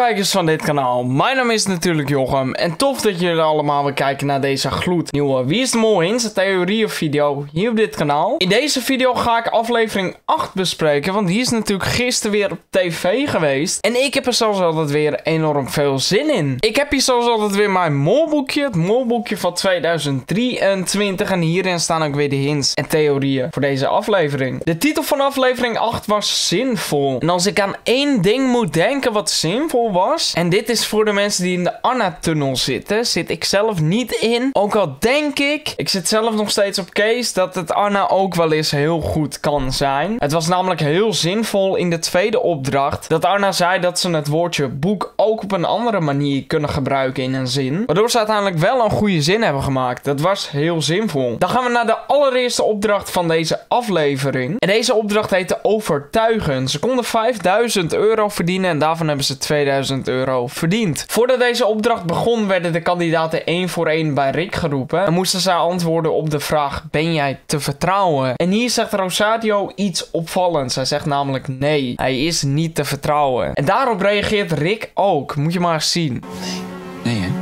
kijkers van dit kanaal, mijn naam is natuurlijk Jochem en tof dat jullie allemaal weer kijken naar deze gloednieuwe Wie is de Mol Hints theorie video hier op dit kanaal. In deze video ga ik aflevering 8 bespreken, want die is natuurlijk gisteren weer op tv geweest en ik heb er zoals altijd weer enorm veel zin in. Ik heb hier zoals altijd weer mijn molboekje, het molboekje van 2023 en hierin staan ook weer de hints en theorieën voor deze aflevering. De titel van aflevering 8 was zinvol en als ik aan één ding moet denken wat zinvol was, en dit is voor de mensen die in de Anna-tunnel zitten, zit ik zelf niet in. Ook al denk ik zit zelf nog steeds op Kees, dat het Anna ook wel eens heel goed kan zijn. Het was namelijk heel zinvol in de tweede opdracht, dat Anna zei dat ze het woordje boek ook op een andere manier kunnen gebruiken in een zin. Waardoor ze uiteindelijk wel een goede zin hebben gemaakt. Dat was heel zinvol. Dan gaan we naar de allereerste opdracht van deze aflevering. En deze opdracht heette overtuigen. Ze konden 5000 euro verdienen en daarvan hebben ze 2000 euro verdiend. Voordat deze opdracht begon werden de kandidaten één voor één bij Rick geroepen. En moesten zij antwoorden op de vraag: ben jij te vertrouwen? En hier zegt Rosario iets opvallends. Hij zegt namelijk nee, hij is niet te vertrouwen. En daarop reageert Rick ook. Moet je maar eens zien. Nee hè?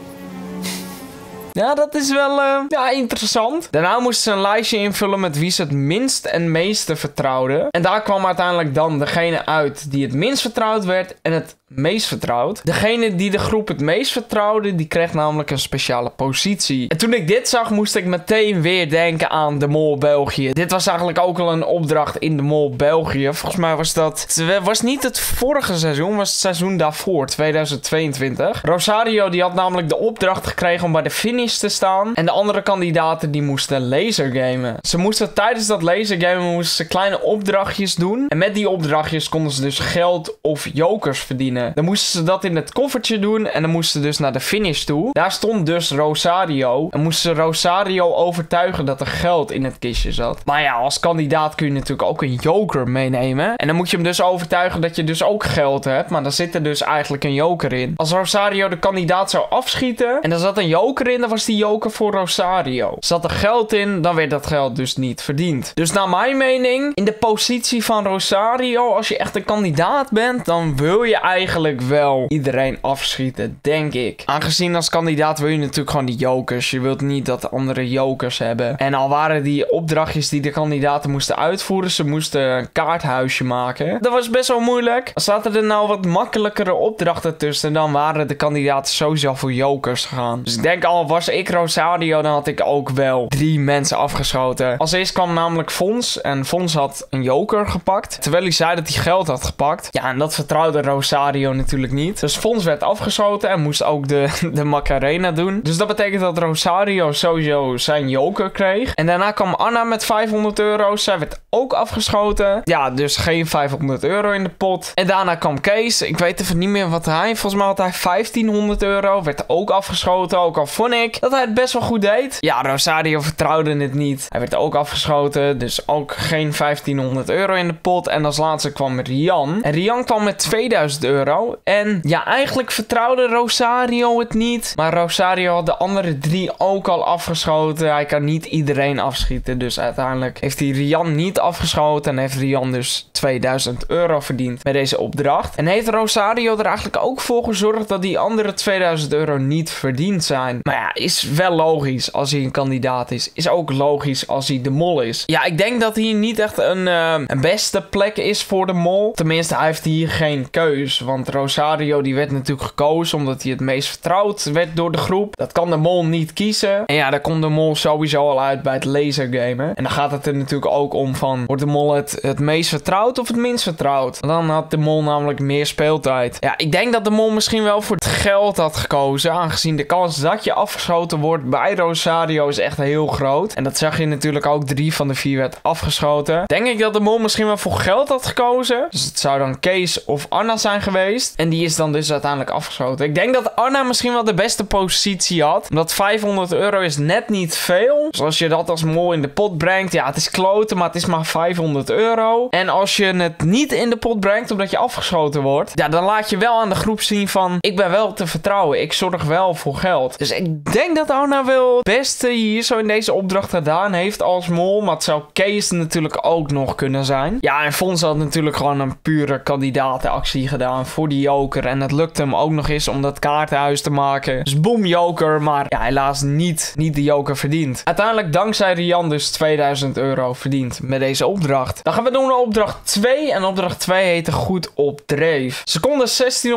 Ja, dat is wel interessant. Daarna moesten ze een lijstje invullen met wie ze het minst en meeste vertrouwden. En daar kwam uiteindelijk dan degene uit die het minst vertrouwd werd en het meest vertrouwd. Degene die de groep het meest vertrouwde, die kreeg namelijk een speciale positie. En toen ik dit zag, moest ik meteen weer denken aan de Mol België. Dit was eigenlijk ook al een opdracht in de Mol België. Volgens mij was dat... Het was niet het vorige seizoen, was het seizoen daarvoor, 2022. Rosario die had namelijk de opdracht gekregen om bij de finish te staan. En de andere kandidaten die moesten lasergamen. Ze moesten tijdens dat lasergamen kleine opdrachtjes doen. En met die opdrachtjes konden ze dus geld of jokers verdienen. Dan moesten ze dat in het koffertje doen. En dan moesten ze dus naar de finish toe. Daar stond dus Rosario. En moesten ze Rosario overtuigen dat er geld in het kistje zat. Maar ja, als kandidaat kun je natuurlijk ook een joker meenemen. En dan moet je hem dus overtuigen dat je dus ook geld hebt. Maar dan zit er dus eigenlijk een joker in. Als Rosario de kandidaat zou afschieten en er zat een joker in, dan was die joker voor Rosario. Zat er geld in, dan werd dat geld dus niet verdiend. Dus naar mijn mening, in de positie van Rosario, als je echt een kandidaat bent, dan wil je eigenlijk wel iedereen afschieten, denk ik. Aangezien als kandidaat wil je natuurlijk gewoon die jokers. Je wilt niet dat andere jokers hebben. En al waren die opdrachtjes die de kandidaten moesten uitvoeren, ze moesten een kaarthuisje maken. Dat was best wel moeilijk. Als zaten er nou wat makkelijkere opdrachten tussen, dan waren de kandidaten sowieso voor jokers gegaan. Dus ik denk al was ik Rosario, dan had ik ook wel 3 mensen afgeschoten. Als eerst kwam namelijk Fons. En Fons had een joker gepakt. Terwijl hij zei dat hij geld had gepakt. Ja, en dat vertrouwde Rosario natuurlijk niet. Dus Fons werd afgeschoten en moest ook de Macarena doen. Dus dat betekent dat Rosario sowieso zijn joker kreeg. En daarna kwam Anna met 500 euro. Zij werd ook afgeschoten. Ja, dus geen 500 euro in de pot. En daarna kwam Kees. Ik weet even niet meer wat hij... Volgens mij had hij 1500 euro. Werd ook afgeschoten. Ook al vond ik dat hij het best wel goed deed. Ja, Rosario vertrouwde het niet. Hij werd ook afgeschoten. Dus ook geen 1500 euro in de pot. En als laatste kwam Rian. En Rian kwam met 2000 euro. En ja, eigenlijk vertrouwde Rosario het niet. Maar Rosario had de andere 3 ook al afgeschoten. Hij kan niet iedereen afschieten. Dus uiteindelijk heeft hij Rian niet afgeschoten. En heeft Rian dus 2000 euro verdiend met deze opdracht. En heeft Rosario er eigenlijk ook voor gezorgd dat die andere 2000 euro niet verdiend zijn. Maar ja, is wel logisch als hij een kandidaat is. Is ook logisch als hij de mol is. Ja, ik denk dat hier niet echt een beste plek is voor de mol. Tenminste, hij heeft hier geen keus. Want Rosario die werd natuurlijk gekozen omdat hij het meest vertrouwd werd door de groep. Dat kan de mol niet kiezen. En ja, daar komt de mol sowieso al uit bij het lasergamen. En dan gaat het er natuurlijk ook om van, wordt de mol het meest vertrouwd of het minst vertrouwd? Dan had de mol namelijk meer speeltijd. Ja, ik denk dat de mol misschien wel voor het geld had gekozen. Aangezien de kans dat je afgeschoten wordt bij Rosario is echt heel groot. En dat zag je natuurlijk ook. 3 van de 4 werd afgeschoten. Denk ik dat de mol misschien wel voor geld had gekozen. Dus het zou dan Kees of Anna zijn geweest. En die is dan dus uiteindelijk afgeschoten. Ik denk dat Anna misschien wel de beste positie had. Omdat 500 euro is net niet veel. Dus als je dat als mol in de pot brengt. Ja, het is kloten, maar het is maar maar €500. En als je het niet in de pot brengt omdat je afgeschoten wordt, ja, dan laat je wel aan de groep zien van, ik ben wel te vertrouwen. Ik zorg wel voor geld. Dus ik denk dat Anna wel het beste hier zo in deze opdracht gedaan heeft als mol. Maar het zou Kees natuurlijk ook nog kunnen zijn. Ja, en Fons had natuurlijk gewoon een pure kandidatenactie gedaan voor die joker. En het lukte hem ook nog eens om dat kaartenhuis te maken. Dus boom, joker. Maar ja, helaas niet de joker verdiend. Uiteindelijk dankzij Rian dus €2000 verdiend met deze opdracht. Dan gaan we doen naar opdracht 2. En opdracht 2 heette Goed op Dreef. Ze konden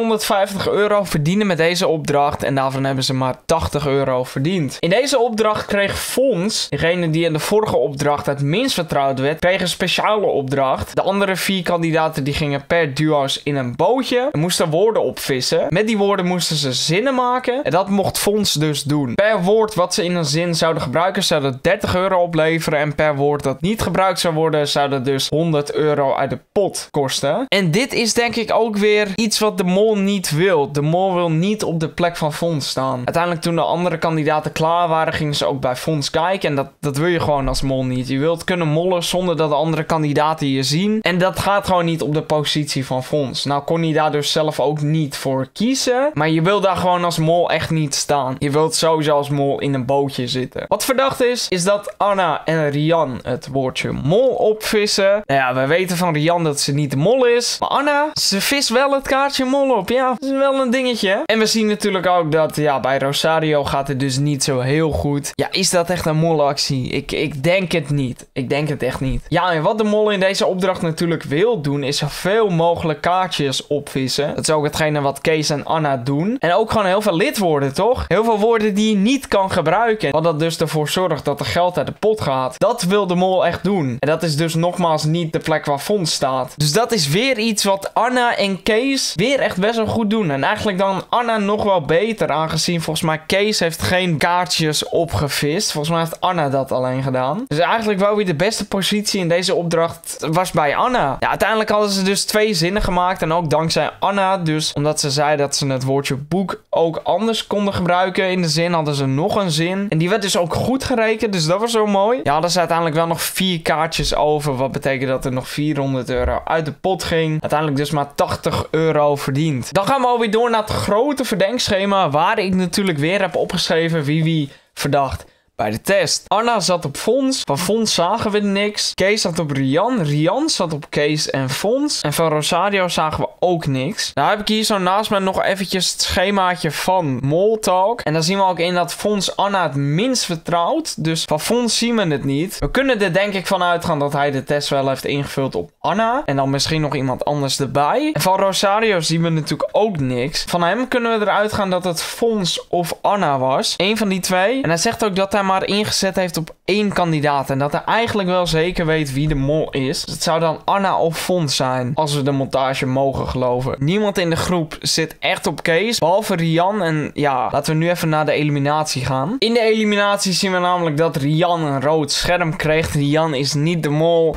€1650 verdienen met deze opdracht. En daarvan hebben ze maar €80 verdiend. In deze opdracht kreeg Fons, degene die in de vorige opdracht het minst vertrouwd werd, kreeg een speciale opdracht. De andere 4 kandidaten die gingen per duo's in een bootje en moesten woorden opvissen. Met die woorden moesten ze zinnen maken. En dat mocht Fons dus doen. Per woord wat ze in een zin zouden gebruiken zou dat €30 opleveren. En per woord dat niet gebruikt zou worden zou dat dus €100 uit de pot kosten. En dit is denk ik ook weer iets wat de mol niet wil. De mol wil niet op de plek van Fons staan. Uiteindelijk toen de andere kandidaten klaar waren, gingen ze ook bij Fons kijken. En dat wil je gewoon als mol niet. Je wilt kunnen mollen zonder dat de andere kandidaten je zien. En dat gaat gewoon niet op de positie van Fons. Nou kon hij daar dus zelf ook niet voor kiezen. Maar je wil daar gewoon als mol echt niet staan. Je wilt sowieso als mol in een bootje zitten. Wat verdacht is dat Anna en Rian het woordje mol opvissen. Nou ja, we weten van Rian dat ze niet de mol is. Maar Anna, ze vist wel het kaartje mol op. Ja, dat is wel een dingetje. En we zien natuurlijk ook dat, ja, bij Rosario gaat het dus niet zo heel goed. Ja, is dat echt een molactie? Ik denk het niet. Ik denk het echt niet. Ja, en wat de mol in deze opdracht natuurlijk wil doen, is zoveel mogelijk kaartjes opvissen. Dat is ook hetgene wat Kees en Anna doen. En ook gewoon heel veel lidwoorden, toch? Heel veel woorden die je niet kan gebruiken. Wat dat dus ervoor zorgt dat er geld uit de pot gaat. Dat wil de mol echt doen. En dat is dus nogmaals niet de plek waar Fons staat. Dus dat is weer iets wat Anna en Kees weer echt best wel goed doen. En eigenlijk dan Anna nog wel beter, aangezien volgens mij Kees heeft geen kaartjes opgevist. Volgens mij heeft Anna dat alleen gedaan. Dus eigenlijk wel weer de beste positie in deze opdracht was bij Anna. Ja, uiteindelijk hadden ze dus 2 zinnen gemaakt. En ook dankzij Anna, dus omdat ze zei dat ze het woordje boek ook anders konden gebruiken in de zin, hadden ze nog een zin. En die werd dus ook goed gerekend, dus dat was zo mooi. Ja, hadden ze uiteindelijk wel nog 4 kaartjes over, wat betekent dat er nog €400 uit de pot ging. Uiteindelijk dus maar €80 verdiend. Dan gaan we alweer door naar het grote verdenkschema, waar ik natuurlijk weer heb opgeschreven wie verdacht bij de test. Anna zat op Fons. Van Fons zagen we niks. Kees zat op Rian. Rian zat op Kees en Fons. En van Rosario zagen we ook niks. Nou heb ik hier zo naast me nog eventjes het schemaatje van Moltalk. En dan zien we ook in dat Fons Anna het minst vertrouwt. Dus van Fons zien we het niet. We kunnen er denk ik van uitgaan dat hij de test wel heeft ingevuld op Anna. En dan misschien nog iemand anders erbij. En van Rosario zien we natuurlijk ook niks. Van hem kunnen we eruit gaan dat het Fons of Anna was. Eén van die twee. En hij zegt ook dat hij maar ingezet heeft op 1 kandidaat. En dat hij eigenlijk wel zeker weet wie de mol is. Dus het zou dan Anna of Fons zijn. Als we de montage mogen geloven. Niemand in de groep zit echt op Kees. Behalve Rian. En ja, laten we nu even naar de eliminatie gaan. In de eliminatie zien we namelijk dat Rian een rood scherm kreeg. Rian is niet de mol.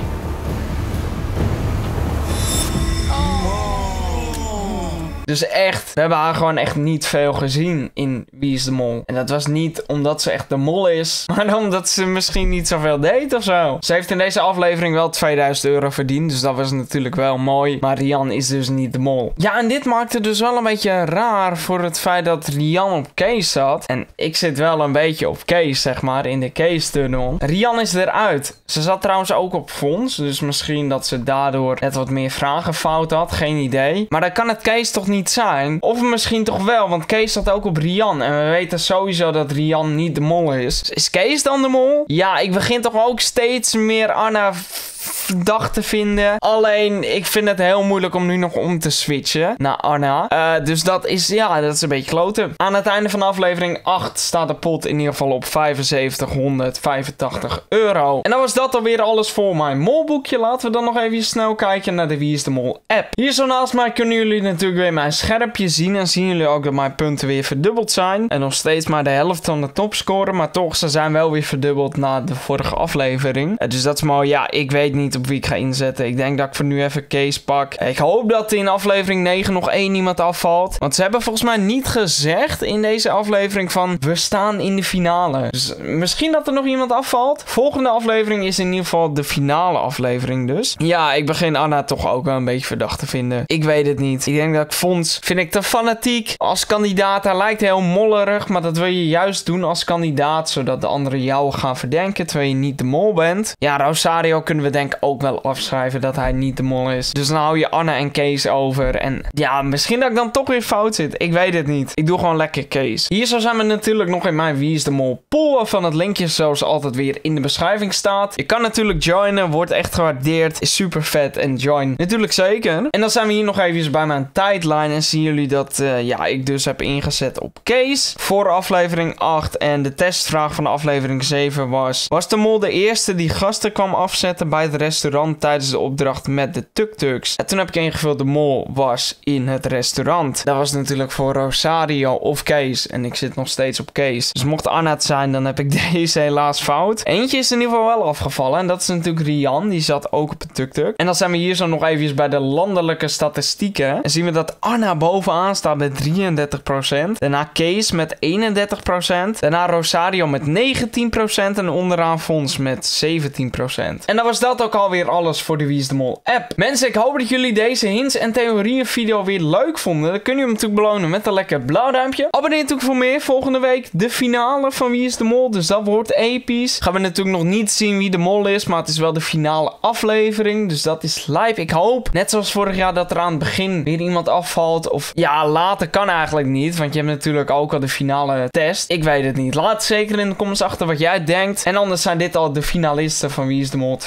Dus echt, we hebben haar gewoon echt niet veel gezien in Wie is de Mol. En dat was niet omdat ze echt de mol is, maar omdat ze misschien niet zoveel deed of zo. Ze heeft in deze aflevering wel €2000 verdiend, dus dat was natuurlijk wel mooi. Maar Rian is dus niet de mol. Ja, en dit maakte dus wel een beetje raar voor het feit dat Rian op Kees zat. En ik zit wel een beetje op Kees, zeg maar, in de Kees-tunnel. Rian is eruit. Ze zat trouwens ook op Fons, dus misschien dat ze daardoor net wat meer vragen fout had. Geen idee. Maar dan kan het Kees toch niet zijn? Of misschien toch wel, want Kees zat ook op Rian. En we weten sowieso dat Rian niet de mol is. Dus is Kees dan de mol? Ja, ik begin toch ook steeds meer Anna verdacht te vinden. Alleen, ik vind het heel moeilijk om nu nog om te switchen naar Anna. Dus dat is, ja, dat is een beetje kloten. Aan het einde van aflevering 8 staat de pot in ieder geval op €7585. En dan was dat alweer alles voor mijn molboekje. Laten we dan nog even snel kijken naar de Wie is de Mol app. Hier zo naast mij kunnen jullie natuurlijk weer mijn schermpje zien. En zien jullie ook dat mijn punten weer verdubbeld zijn. En nog steeds maar de helft van de topscore. Maar toch, ze zijn wel weer verdubbeld na de vorige aflevering. Dus dat is mooi. Ja, ik weet niet niet op wie ik ga inzetten. Ik denk dat ik voor nu even Kees pak. Ik hoop dat in aflevering 9 nog 1 iemand afvalt. Want ze hebben volgens mij niet gezegd in deze aflevering van we staan in de finale. Dus misschien dat er nog iemand afvalt. Volgende aflevering is in ieder geval de finale aflevering dus. Ja, ik begin Anna toch ook wel een beetje verdacht te vinden. Ik weet het niet. Ik denk dat ik Fons vind ik te fanatiek als kandidaat. Hij lijkt heel mollerig, maar dat wil je juist doen als kandidaat, zodat de anderen jou gaan verdenken, terwijl je niet de mol bent. Ja, Rosario kunnen we denk ik ook wel afschrijven dat hij niet de mol is. Dus dan hou je Anna en Kees over. En ja, misschien dat ik dan toch weer fout zit. Ik weet het niet. Ik doe gewoon lekker Kees. Hier zo zijn we natuurlijk nog in mijn Wie is de Mol pool, waarvan het linkje zoals altijd weer in de beschrijving staat. Je kan natuurlijk joinen, wordt echt gewaardeerd, is super vet en join natuurlijk zeker. En dan zijn we hier nog even bij mijn tijdlijn en zien jullie dat ja, ik dus heb ingezet op Kees voor aflevering 8 en de testvraag van aflevering 7 was de mol de eerste die gasten kwam afzetten bij het restaurant tijdens de opdracht met de tuk-tuks. En toen heb ik ingevuld de mol was in het restaurant. Dat was natuurlijk voor Rosario of Kees en ik zit nog steeds op Kees. Dus mocht Anna het zijn, dan heb ik deze helaas fout. Eentje is in ieder geval wel afgevallen en dat is natuurlijk Rian, die zat ook op de tuk-tuk. En dan zijn we hier zo nog even bij de landelijke statistieken. En zien we dat Anna bovenaan staat met 33%. Daarna Kees met 31%. Daarna Rosario met 19% en onderaan Fons met 17%. En dan was dat ook alweer alles voor de Wie is de Mol app. Mensen, ik hoop dat jullie deze hints en theorieën video weer leuk vonden. Dan kun je hem natuurlijk belonen met een lekker blauw duimpje. Abonneer natuurlijk voor meer. Volgende week de finale van Wie is de Mol. Dus dat wordt episch. Gaan we natuurlijk nog niet zien wie de mol is, maar het is wel de finale aflevering. Dus dat is live. Ik hoop, net zoals vorig jaar, dat er aan het begin weer iemand afvalt. Of ja, later kan eigenlijk niet. Want je hebt natuurlijk ook al de finale test. Ik weet het niet. Laat zeker in de comments achter wat jij denkt. En anders zijn dit al de finalisten van Wie is de Mol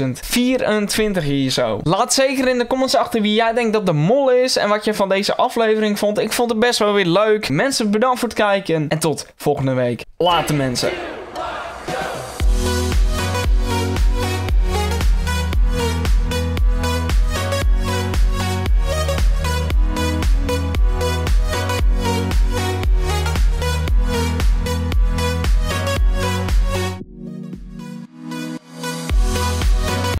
2024 hier zo. Laat zeker in de comments achter wie jij denkt dat de mol is. En wat je van deze aflevering vond. Ik vond het best wel weer leuk. Mensen, bedankt voor het kijken. En tot volgende week. Later mensen.